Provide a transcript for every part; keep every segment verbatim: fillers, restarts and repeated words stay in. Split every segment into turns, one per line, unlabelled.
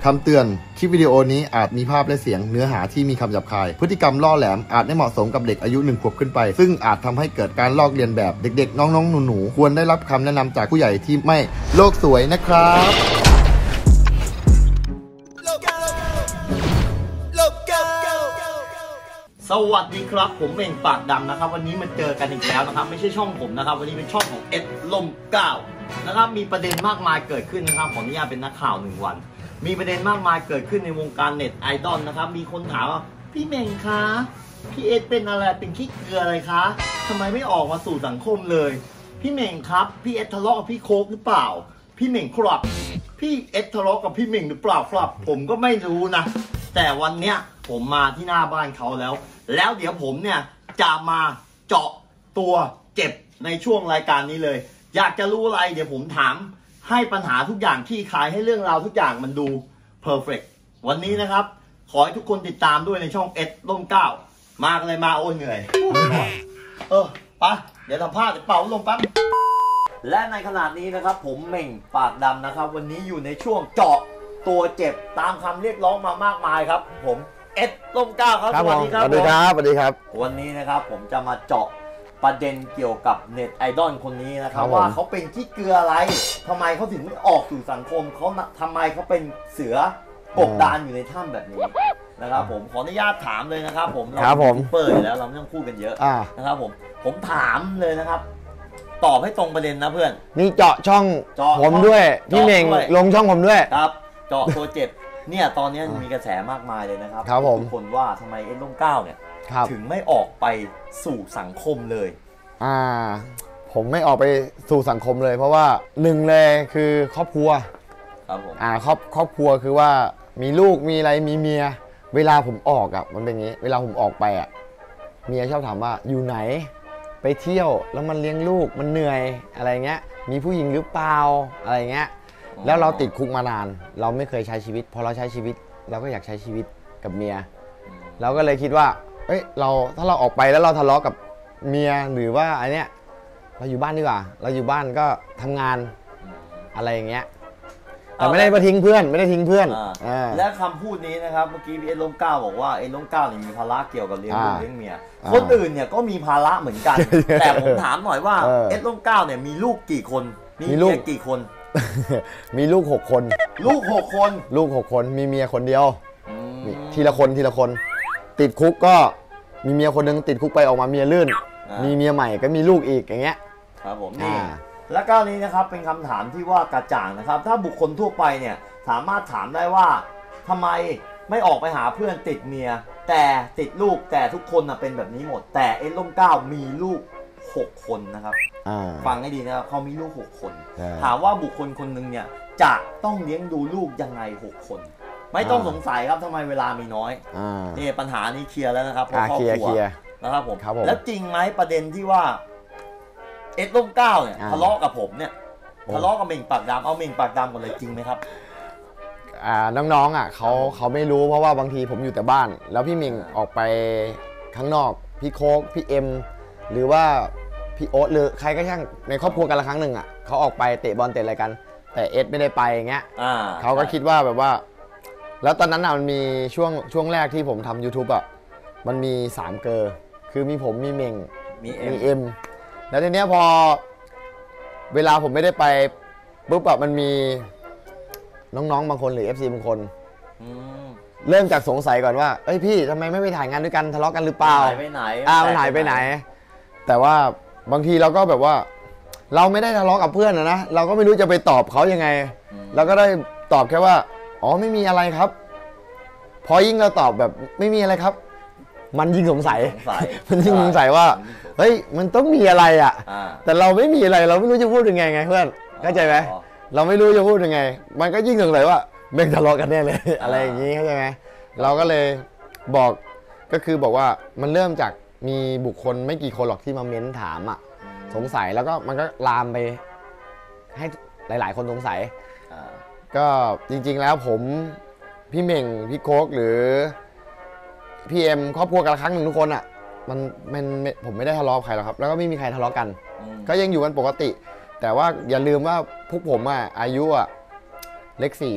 คำเตือนคลิปวิดีโอนี้อาจมีภาพและเสียงเนื้อหาที่มีคำหยาบคายพฤติกรรมล่อแหลมอาจไม่เหมาะสมกับเด็กอายุหนึ่งขวบขึ้นไปซึ่งอาจทำให้เกิดการลอกเลียนแบบเด็กๆน้องๆหนูๆควรได้รับคำแนะนำจากผู้ใหญ่ที่ไม่โลกสวยนะครับ
สวัสดีครับผมเองปากดำนะครับวันนี้มาเจอกันอีกแล้วนะครับไม่ใช่ช่องผมนะครับวันนี้เป็นช่องของเอ็ดลมเก้านะครับมีประเด็นมากมายเกิดขึ้นนะครับขออนุญาตเป็นนักข่าวหนึ่งวันมีประเด็นมากมายเกิดขึ้นในวงการเน็ตไอดอลนะครับมีคนถามว่าพี่เม่งคะพี่เอ็ดเป็นอะไรเป็นขี้เกลืออะไรคะทำไมไม่ออกมาสู่สังคมเลยพี่เม่งครับพี่เอ็ดทะเลาะกับพี่โค้กหรือเปล่าพี่เม่งครับพี่เอ็ดทะเลาะกับพี่เม่งหรือเปล่าครับผมก็ไม่รู้นะแต่วันเนี้ยผมมาที่หน้าบ้านเขาแล้วแล้วเดี๋ยวผมเนี่ยจะมาเจาะตัวเจ็บในช่วงรายการนี้เลยอยากจะรู้อะไรเดี๋ยวผมถามให้ปัญหาทุกอย่างที่คลายให้เรื่องราวทุกอย่างมันดูเพอร์เฟกต์วันนี้นะครับขอให้ทุกคนติดตามด้วยในช่องเอ็ดร่มเก้ามากันเลยมาโอ้ยเหนื่อยเออไปเดี๋ยวสัมภาษณ์เป่าลมปั๊บและในขณะนี้นะครับผมเม่งปากดำนะครับวันนี้อยู่ในช่วงเจาะตัวเจ็บตามคำเรียกร้องมามากมายครับผมเอ็ดร่มเก้าครับสวัสดีครับ
สวัสดีครับสวัสดีครับ
วันนี้นะครับผมจะมาเจาะประเด็นเกี่ยวกับเน็ตไอดอลคนนี้นะครับว่าเขาเป็นขี้เกลืออะไรทำไมเขาถึงไม่ออกสู่สังคมเขาทำไมเขาเป็นเสือกบดานอยู่ในถ้ำแบบนี้นะครับผมขออนุญาตถามเลยนะครับผมเราเป็นเปิดแล้วเราไม่ต้องพูดกันเยอะนะครับผมผมถามเลยนะครับตอบให้ตรงประเด็นนะเพื่อน
นี่เจาะช่องผมด้วยพี่เม่งลงช่องผมด้วย
ครับเจาะตัวเจ็บเนี่ยตอนนี้มีกระแสมากมายเลยนะครับทุกคนว่าทำไมเอ็ดร่มเก้าเนี่ยถึงไม่ออกไปสู่สังคมเลย
อ่าผมไม่ออกไปสู่สังคมเลยเพราะว่าหนึ่งเลยคือครอบครัว
ครับผม
อ่าครอบครอบครัวคือว่ามีลูกมีอะไรมีเมียเวลาผมออกอ่ะมันเป็นอย่างนี้เวลาผมออกไปอ่ะเมียชอบถามว่าอยู่ไหนไปเที่ยวแล้วมันเลี้ยงลูกมันเหนื่อยอะไรเงี้ยมีผู้หญิงหรือเปล่าอะไรเงี้ยแล้วเราติดคุกมานานเราไม่เคยใช้ชีวิตพอเราใช้ชีวิตเราก็อยากใช้ชีวิตกับเมียเราก็เลยคิดว่าเอ้ยเราถ้าเราออกไปแล้วเราทะเลาะกับเมียหรือว่าอันเนี้ยเราอยู่บ้านดีกว่าเราอยู่บ้านก็ทำงานอะไรอย่างเงี้ยแต่ไม่ได้มาทิ้งเพื่อนไม่ได้ทิ้งเพื่อน
และคำพูดนี้นะครับเมื่อกี้พี่เอ็ดร่มเก้าบอกว่าเอ็ดร่มเก้าเนี่ยมีภาระเกี่ยวกับเลี้ยงลูกเลี้ยงเมียคนอื่นเนี่ยก็มีภาระเหมือนกันแต่ผมถามหน่อยว่าเอ็ดร่มเก้าเนี่ยมีลูกกี่คนมีลูกกี่คน
มีลูกหกคน
ลูกหกคน
ลูกหกคนมีเมียคนเดียวทีละคนทีละคนติดคุกก็มีเมียคนนึงติดคุกไปออกมาเมียลื่นมีเมียใหม่ก็มีลูกอีกอย่างเงี้ย
ครับผมนี่และก็นี้นะครับเป็นคำถามที่ว่ากระจ่างนะครับถ้าบุคคลทั่วไปเนี่ยสามารถถามได้ว่าทำไมไม่ออกไปหาเพื่อนติดเมียแต่ติดลูกแต่ทุกคนเป็นแบบนี้หมดแต่เอ็ดร่มเก้ามีลูกหกคนนะครับฟังให้ดีนะครับเขามีลูกหกคนถามว่าบุคคลคนหนึ่งเนี่ยจะต้องเลี้ยงดูลูกยังไงหกคนไม่ต้องสงสัยครับทำไมเวลามีน้อยนี่ปัญหานี้เคลียร์แล้วนะครับเพราะครอบครัวนะครับผมแล้วจริงไหมประเด็นที่ว่าเอ็ดร่มเก้าเนี่ยทะเลาะกับผมเนี่ยทะเลาะกับเม่งปากดำเอาเม่งปากดำกันเลยจริงไหมครับ
น้องๆอ่ะเขาเขาไม่รู้เพราะว่าบางทีผมอยู่แต่บ้านแล้วพี่เม่งออกไปข้างนอกพี่โค้กพี่เอ็มหรือว่าพี่โอ๊ตหรือใครก็ช่างในครอบครัวกันละครั้งหนึ่งอ่ะเขาออกไปเตะบอลเตะอะไรกันแต่เอ็ดไม่ได้ไปอย่างเงี้ยเขาก็คิดว่าแบบว่าแล้วตอนนั้นอ่ะมันมีช่วงช่วงแรกที่ผมทำ ยูทูบ อ่ะมันมีสามเกอร์คือมีผมมีเม่ง
มี
เอ็มแล้วทีเนี้ยพอเวลาผมไม่ได้ไปปุ๊บแบบมันมีน้องๆบางคนหรือ เอฟ ซี บางคนเริ่มจากสงสัยก่อนว่าเอ้ยพี่ทำไมไม่ไปถ่ายงานด้วยกันทะเลาะกันหรือเปล่า
หายไปไหน
อ่ามันหายไปไหนแต่ว่าบางทีเราก็แบบว่าเราไม่ได้ทะเลาะกับเพื่อนนะเราก็ไม่รู้จะไปตอบเขายังไงเราก็ได้ตอบแค่ว่าอ๋อไม่มีอะไรครับพอยิ่งเราตอบแบบไม่มีอะไรครับมันยิ่งสงสัยมันยิ่งสงสัยว่าเฮ้ยมันต้องมีอะไรอ่ะแต่เราไม่มีอะไรเราไม่รู้จะพูดยังไงไงเพื่อนเข้าใจไหมเราไม่รู้จะพูดยังไงมันก็ยิ่งสงสัยว่าเม่งทะเลาะกันแน่เลยอะไรอย่างนี้เข้าใจไหมเราก็เลยบอกก็คือบอกว่ามันเริ่มจากมีบุคคลไม่กี่คนหรอกที่มาเม้นถามอ่ะสงสัยแล้วก็มันก็ลามไปให้หลายๆคนสงสัยก็จริงๆแล้วผมพี่เม่งพี่โค้กหรือพี่เอ็มครอบครัวกันครั้งหนึ่งทุกคนอ่ะมันมันผมไม่ได้ทะเลาะกับใครหรอกครับแล้วก็ไม่มีใครทะเลาะกันก็ยังอยู่กันปกติแต่ว่าอย่าลืมว่าพวกผมอ่ะอายุอ่ะเลขสี่แล้ว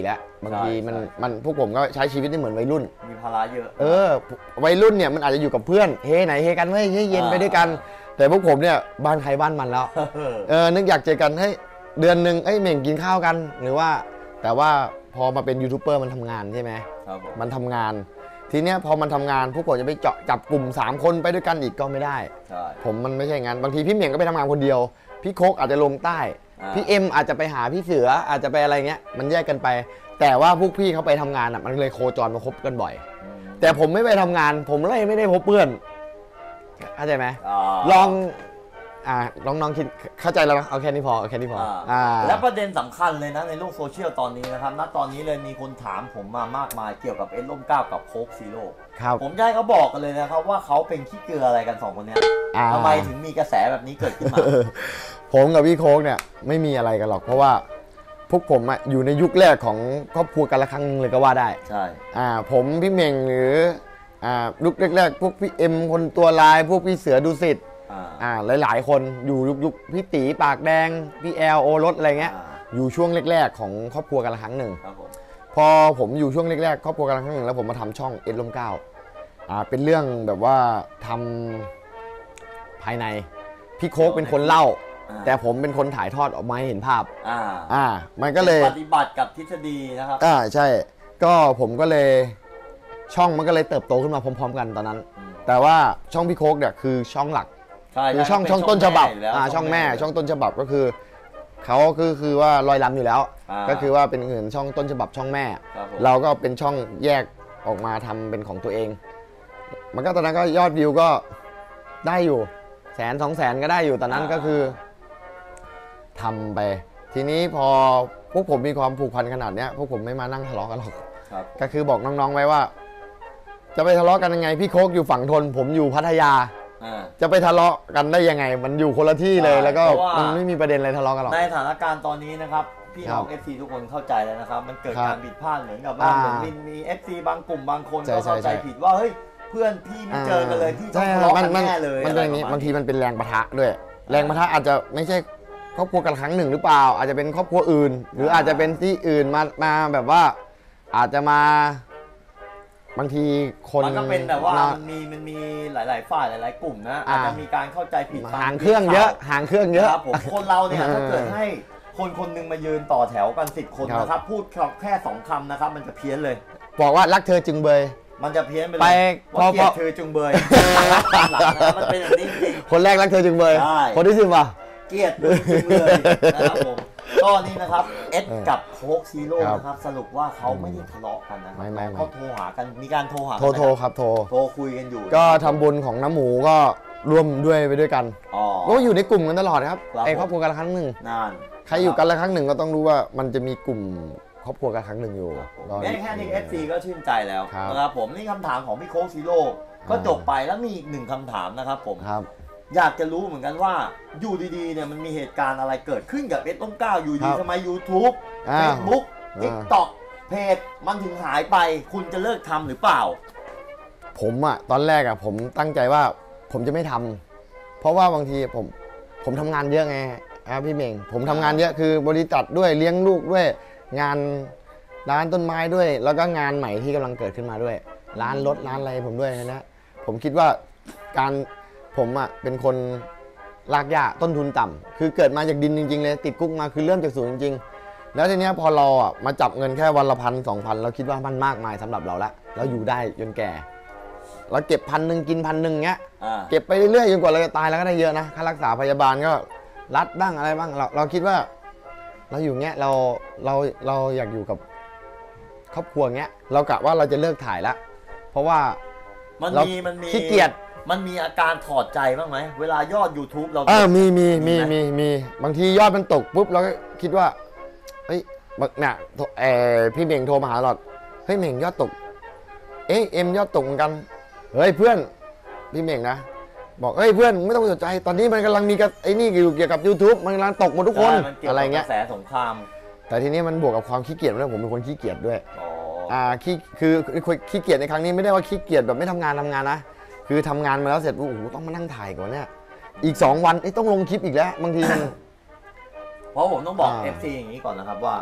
บางทีมันมันพวกผมก็ใช้ชีวิตได้เหมือนวัยรุ่น
มีภาระเยอะ
เออวัยรุ่นเนี่ยมันอาจจะอยู่กับเพื่อนเฮไหนเฮกันเฮ้ยเฮเย็นไปด้วยกันแต่พวกผมเนี่ยบ้านใครบ้านมันแล้วเออนึกอยากเจอกันให้เดือนหนึ่งเอ้ยเหม่งกินข้าวกันหรือว่าแต่ว่าพอมาเป็นยูทูบเบอร์มันทำงานใช่ไหม
ครับ
มันทำงานทีเนี้ยพอมันทำงานพวกผมจะไปเจาะจับกลุ่มสามคนไปด้วยกันอีกก็ไม่ได้ผมมันไม่ใช่งั้นบางทีพี่เหม่งก็ไปทำงานคนเดียวพี่โคกอาจจะลงใต้พี่เอ็มอาจจะไปหาพี่เสืออาจจะไปอะไรเงี้ยมันแยกกันไปแต่ว่าพวกพี่เขาไปทำงานอ่ะมันเลยโคจรมาคบกันบ่อยแต่ผมไม่ไปทำงานผมเลยไม่ได้พบเพื่อนเข้าใจไหมลองอ่าน้องๆคิดเข้าใจแล้วนะเอาแค่นี้พอเอาแค่นี้พออ่า
แล้วประเด็นสำคัญเลยนะในโลกโซเชียลตอนนี้นะครับณตอนนี้เลยมีคนถามผมมามากมายเกี่ยวกับเอ็นล่มเก้ากับโค้กซีโร่
ครับ
ผมจะให้เขาบอกกันเลยนะครับว่าเขาเป็นขี้เกลืออะไรกันสองคนเนี้ยทำไมถึงมีกระแสแบบนี้เกิดขึ้นมา
ผมกับพี่โค้กเนี่ยไม่มีอะไรกันหรอกเพราะว่าพวกผมอ่ะอยู่ในยุคแรกของครอบครัวกันละครั้งนึงเลยก็ว่าได้
ใช่
อ่าผมพี่เม่งหรืออ่ายุคแรกๆพวกพี่เอ็มคนตัวลายพวกพี่เสือดุสิตอ่าหลายๆคนอยู่ยุคยุคพี่ตีปากแดงพี่แอลโอรสอะไรเงี้ยอยู่ช่วงแรกๆของครอบครัวกันละครั้งหนึ่งพอผมอยู่ช่วงแรกๆครอบครัวกันละครั้งหนึ่งแล้วผมมาทำช่องเอ็ดลมเก้าอ่าเป็นเรื่องแบบว่าทำภายในพี่โค้กเป็นคนเล่าแต่ผมเป็นคนถ่ายทอดออกมาให้เห็นภาพอ่าอ่ามันก็เลย
ปฏิบัติกับทฤษฎีนะครับ
อ่าใช่ก็ผมก็เลยช่องมันก็เลยเติบโตขึ้นมาพร้อมๆกันตอนนั้นแต่ว่าช่องพี่โค้กเนี่ยคือช่องหลักคือช่องช่องต้นฉบับอ่าช่องแม่ช่องต้นฉบับก็คือเขาคือคือว่าลอยลำอยู่แล้วก็คือว่าเป็นเหมือนช่องต้นฉบับช่องแม่เราก็เป็นช่องแยกออกมาทำเป็นของตัวเองมันก็ตอนนั้นก็ยอดวิวก็ได้อยู่แสนสองแสนก็ได้อยู่ตอนนั้นก็คือทำไปทีนี้พอพวกผมมีความผูกพันขนาดนี้พวกผมไม่มานั่งทะเลาะกันหรอกก็คือบอกน้องๆไว้ว่าจะไปทะเลาะกันยังไงพี่โค้กอยู่ฝั่งทนผมอยู่พัทยาจะไปทะเลาะกันได้ยังไงมันอยู่คนละที่เลยแล้วก็มันไม่มีประเด็นอะไรทะเลาะกันหรอก
ในสถานการณ์ตอนนี้นะครับพี่น้อง เอฟ ซี ทุกคนเข้าใจแล้วนะครับมันเกิดการผิดพลาดเหมือนกับว่าเหมือนมี เอฟ ซี บางกลุ่มบางคนก็เข้าใจผิดว่าเฮ้ยเพื่อนพี่ไม่เจอกันเลยพี่ต้องทะเลาะกันแน่เลย
มันเป็นอย่างนี้บางทีมันเป็นแรงปะทะด้วยแรงปะทะอาจจะไม่ใช่ครอบครัวกันครั้งหนึ่งหรือเปล่าอาจจะเป็นครอบครัวอื่นหรืออาจจะเป็นที่อื่นมามาแบบว่าอาจจะมาบางทีคน
มันก็เป็นแบบว่ามันมีมันมีหลายๆฝ่ายหลายๆกลุ่มนะอาจจะมีการเข้าใจผิด
ห่างเครื่องเยอะห่างเครื่องเยอะ
ครับผมคนเราเนี่ยถ้าเกิดให้คนคนนึงมายืนต่อแถวกันสิบคนนะครับพูดแค่สองคำนะครับมันจะเพี้ยนเลย
บอกว่ารักเธอจึงเบย
มันจะเพี้ยนไปเลยว่าเกลียดเธอจึงเบยมันเป็นอย่างนี้จริง
คนแรกรักเธอจึงเบยคนที่สิบว่ะ
เกลียดจึงเลยนะครับผมก็นี่นะครับเอสกับโค้กซีโร่นะครับสรุปว่าเขาไม่ได้ทะเลาะกันนะเขาโทรหากันมีการโทรหา
โทรโทรครับโทร
โทรคุยกันอยู่
ก็ทำบุญของน้ำหมูก็ร่วมด้วยไปด้วยกันก็อยู่ในกลุ่มกันตลอดครับไอ้ครอบครัวกันละครั้งหนึ่ง
นาน
ใครอยู่กันละครั้งหนึ่งก็ต้องรู้ว่ามันจะมีกลุ่มครอบครัวกันครั้งหนึ่งอยู่
แค่แค่นี้ เอฟ ซี ก็ชื่นใจแล้วนะครับผมนี่คำถามของพี่โค้กซีโร่ก็จบไปแล้วมีอีกหนึ่งคำถามนะครับผมอยากจะรู้เหมือนกันว่าอยู่ดีๆเนี่ยมันมีเหตุการณ์อะไรเกิดขึ้นกับเอสต้มเก้าอยู่ดีทำไม YouTube Facebook TikTok เพจมันถึงหายไปคุณจะเลิกทำหรือเปล่า
ผมอะตอนแรกอะผมตั้งใจว่าผมจะไม่ทำเพราะว่าบางทีผมผมทำงานเยอะไงครับพี่เม่งผมทำงานเยอะคือบริษัทด้วยเลี้ยงลูกด้วยงานร้านต้นไม้ด้วยแล้วก็งานใหม่ที่กำลังเกิดขึ้นมาด้วยร้านรถร้านอะไรผมด้วยนะผมคิดว่าการผมอ่ะเป็นคนรากหญ้าต้นทุนต่ำคือเกิดมาจากดินจริงๆเลยติดคุกมาคือเริ่มจากศูนย์จริงๆแล้วทีเนี้ยพอเราอ่ะมาจับเงินแค่วันละพันสองพันเราคิดว่ามันมากมายสำหรับเราละเราอยู่ได้จนแก่เราเก็บพันหนึ่งกินพันหนึ่งเงี้ยเก็บไปเรื่อยๆจนกว่าเราจะตายแล้วก็ได้เยอะนะค่ารักษาพยาบาลก็รัดบ้างอะไรบ้างเราเราคิดว่าเราอยู่เงี้ยเราเราเราอยากอยู่กับครอบครัวเงี้ยเรากะว่าเราจะเลิกถ่ายละเพราะว่า
มันมีมันมี
ขี้เกียจ
มันมีอาการถอดใจบ้างไหมเวลายอด YouTube เรา
เออมีมีมีมีมีบางทียอดมันตกปุ๊บเราก็คิดว่าเฮ้ยเนี่ยเออพี่เม่งโทรมาหาเราเฮ้ยเม่งยอดตกเอ๊ะเอ็มยอดตกเหมือนกันเฮ้ยเพื่อนพี่เม่งนะบอกเฮ้ยเพื่อนไม่ต้องสนใจตอนนี้มันกำลังมีกับไอ้นี่อยู่เกี่ยวกับ YouTube มันกำลังตกหมดทุกคนอะไรเงี้ย
กระแสสงคราม
แต่ทีนี้มันบวกกับความขี้เกียจด้วยผมเป็นคนขี้เกียจด้วยอ่าขี้คือขี้เกียจในครั้งนี้ไม่ได้ว่าขี้เกียจแบบไม่ทำงานทำงานนะคือทำงานมาแล้วเสร็จโอ้โหต้องมานั่งถ่ายก่อนเนี่ยอีกสองวันต้องลงคลิปอีกแล้วบางทีมัน
เพราะผมต้องบอก เอฟ ซี อย่างนี้ก่อนนะครับว่า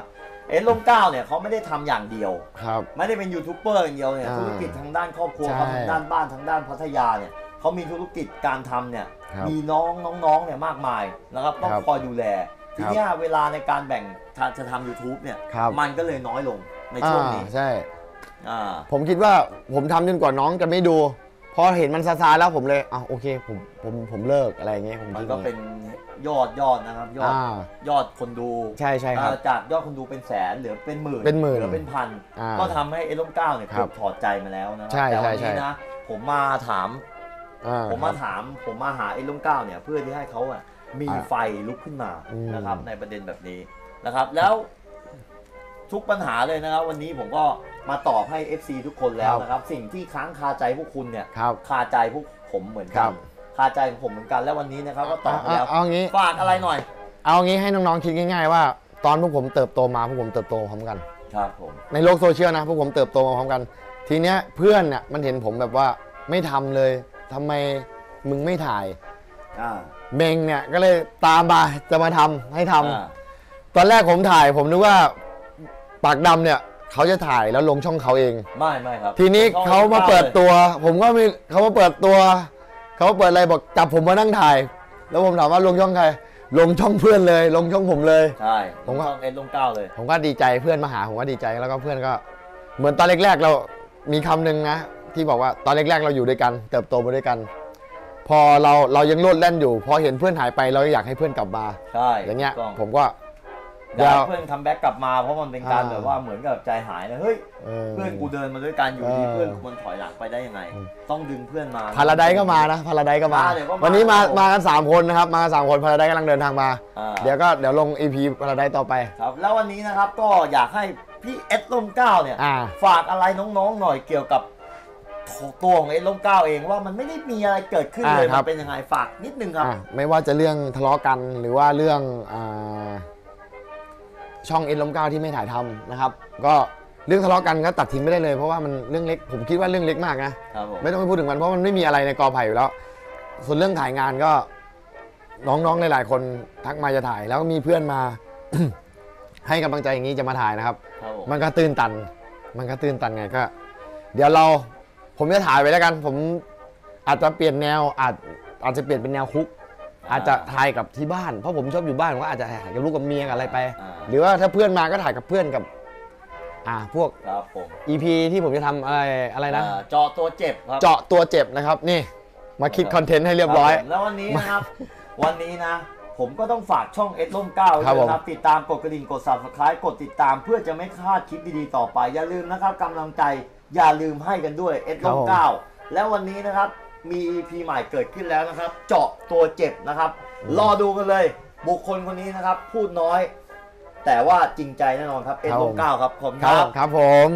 เอ็ดล่มเกล้าเนี่ยเขาไม่ได้ทำอย่างเดียว
ครับ
ไม่ได้เป็นยูทูบเบอร์อย่างเดียวเนี่ย
อ่า
ธุรกิจทางด้านครอบครัว
ใช่
เขาทางด้านบ้านทางด้านพัทยาเนี่ยเขามีธุรกิจการทำเนี่ย
ครับ
มีน้องน้องๆเนี่ยมากมายนะครับต้อง
ครับ
คอยดูแลทีเนี้ยเวลาในการแบ่งจะทำ YouTube เนี่ย
ครับ
มันก็เลยน้อยลงในช่วงนี้
อ่าใช่
อ่า
ผมคิดว่าผมทำจนกว่าน้องจะไม่ดูพอเห็นมันซาซาแล้วผมเลยอ่ะโอเคผมผมผมเลิกอะไรอย่างเงี้ยผม
มัน
คิด
ก็
อย่าง
เป็
เงี้
น
ย
ยอดยอดนะครับยอด
อ่าย
อดคนดู
ใช่ใช่ครับ
อ่าจากยอดคนดูเป็นแสนเหลือเป็นหมื่น
เป็นหมื่น
เหลือเป็นพัน
อ่า
ก็ทำให้เอ็ดล่มเกล้าเนี่ย
ครับ
เกือบถอดใจมาแล้วนะครั
ใช่
แต่
ใช่
วัน
ใช่
นี้นะผมมาถาม
อ่า
ผมมาถามผมมาหาเอ็ดล่มเกล้าเนี่ยเพื่อที่ให้เขาอะมี
อ่า
ไฟลุกขึ้นมา
อืม
นะครับในประเด็นแบบนี้นะครับ แล้วทุกปัญหาเลยนะครับ วันนี้ผมก็มาตอบให้ เอฟ ซี ทุกคนแล้วนะครับ สิ่งที่ค้างคาใจพวกคุณเนี่ย
ครับ
คาใจพวกผมเหมือน
ค
กั
รั
น
บ
คาใจของผมเหมือนกันแล้ววันนี้นะครับก็ตอบไปแล้ว
เอางี้
ฝากอะไรหน่อย
เอางี้ให้น้องๆคิดง่ายๆว่า ตอนพวกผมเติบโตมาพวกผมเติบโตพร้อมกัน
ครับผม
ในโลกโซเชียลนะพวกผมเติบโตมาพร้อมกัน ทีเนี้ยเพื่อนเนี่ยมันเห็นผมแบบว่าไม่ทำเลยทำไมมึงไม่ถ่าย
อ่า
เมงเนี่ยก็เลยตามมาจะมาทำให้ทำ
อ่า
ตอนแรกผมถ่ายผมนึกว่าปากดำเนี่ยเขาจะถ่ายแล้วลงช่องเขาเอง
ไม่ไม่ครับ
ทีนี้
ช่อง
เขามาเปิด
ลย
ตัว ผมก็มีเขามาเปิดตัวเขาเปิดอะไรบอกจับผมมานั่งถ่าย แล้วผมถามว่าลงช่องใครลงช่องเพื่อนเลย ลงช่องผมเลย
ใช่
ผ
ผม ม
ก็
ช่องเอ็ดล่มเกล้าเลย
ผมก็ดีใจเพื่อนมาหาผมก็ดีใจแล้วก็เพื่อนก็เหมือนตอนแรกๆเรามีคำหนึ่งนะที่บอกว่าตอนแรกๆเราอยู่ด้วยกัน เติบโตมาด้วยกัน พอเราเรายังโลดแล่นอยู่พอเห็นเพื่อนหายไปเราอยากให้เพื่อนกลับมา
ใช่
อย่างเงี้ย
ถูกต้อง
ผมก็
อยากให้เพื่อนคัมแบ็กกลับมาเพราะมันเป็นการ
อ่า
แบบว่าเหมือนกับใจหายนะเฮ้ย
เออ
เพื่อนกูเดินมาด้วยกันอยู่ดี
เออ
เพื่อนกูมันถอยหลังไปได้ยังไง ต้องดึงเพื่อนมา
พาราไดซ์ก็มานะพาราไดซ์ก็มา
อ่าเดี๋ยวก็มา
วันนี้มามากันสามคนนะครับมากันสามคนพาราไดซ์กำลังเดินทางมา
อ่า
เดี๋ยวก็เดี๋ยวลง อี พี พาราไดซ์ต่อไป
ครับแล้ววันนี้นะครับก็อยากให้พี่เอ็ดล่มเกล้าเนี่ย
อ่า
ฝากอะไรน้องๆหน่อยเกี่ยวกับตัวของเอ็ดล่มเกล้าเองว่ามันไม่ได้มีอะไรเกิดขึ้นเลย
อ่าครั
มั
บ
นเป็นยังไงฝากนิดนึงครับ
อ่ะไม่ว่าจะเรื่องทะเลาะกันหรือว่าเรื่องอ่าช่องเอ็นล้มเก้าที่ไม่ถ่ายทำนะครับ ก็เรื่องทะเลาะกันก็ตัดทิ้งไม่ได้เลยเพราะว่ามันเรื่องเล็กผมคิดว่าเรื่องเล็กมากนะครับ
ผม
ไม่ต้องไปพูดถึงมันเพราะมันไม่มีอะไรในกอไผ่อยู่แล้ว ส่วนเรื่องถ่ายงานก็น้องๆหลายๆคนทักมาจะถ่ายแล้วก็มีเพื่อนมา ให้กำลังใจอย่างนี้จะมาถ่ายนะครับ
ครับผม
มันก็ตื้นตัน มันก็ตื้นตันไงก็ เดี๋ยวเราผมจะถ่ายไปแล้วกัน ผมอาจจะเปลี่ยนแนวอาจอาจจะเปลี่ยนเป็นแนวคุก อาจจะถ่ายกับที่บ้านเพราะผมชอบอยู่บ้านผมก็อาจจะถ่ายกับลูกกับเมียกับอะไรไป
อ่า
หรือว่าถ้าเพื่อนมาก็ถ่ายกับเพื่อนกับ อ่าพวก
ครับผม
อี พี ที่ผมจะทำอะไรอะไรนะ
อ่าเจาะตัวเจ็บครับ
เจาะตัวเจ็บนะครับ นี่ มาคิดคอนเทนต์ให้เรียบร้อย
คผมแล้ววันนี้นะครับ วันนี้นะ ผมก็ต้องฝากช่องเอ็ดล่มเกล้าไว้
ครับ
ด้วย
ผม
นะครับติดตามกดกระดิ่งกด ซับสไครบ์ กดติดตามเพื่อจะไม่พลาดคลิปดีๆต่อไป อย่าลืมนะครับกำลังใจอย่าลืมให้กันด้วยเอ็ดล่มเกล้าแล้ววันนี้นะครับมี อี พี ใหม่เกิดขึ้นแล้วนะครับ เจาะตัวเจ็บนะครับ รอดูกันเลย บุคคลคนนี้นะครับ พูดน้อย แต่ว่าจริงใจแน่นอนครับเอ็ดล่มเกล้าครับขอบคุณ
ค
ค
รั
รั
บบ ครับผม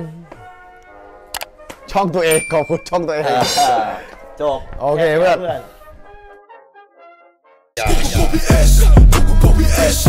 ช่องตัวเองขอบคุณช่องตัวเอง
เออจบ
โอเคเพื่อน
เพื่อน
Google B S, Google B S,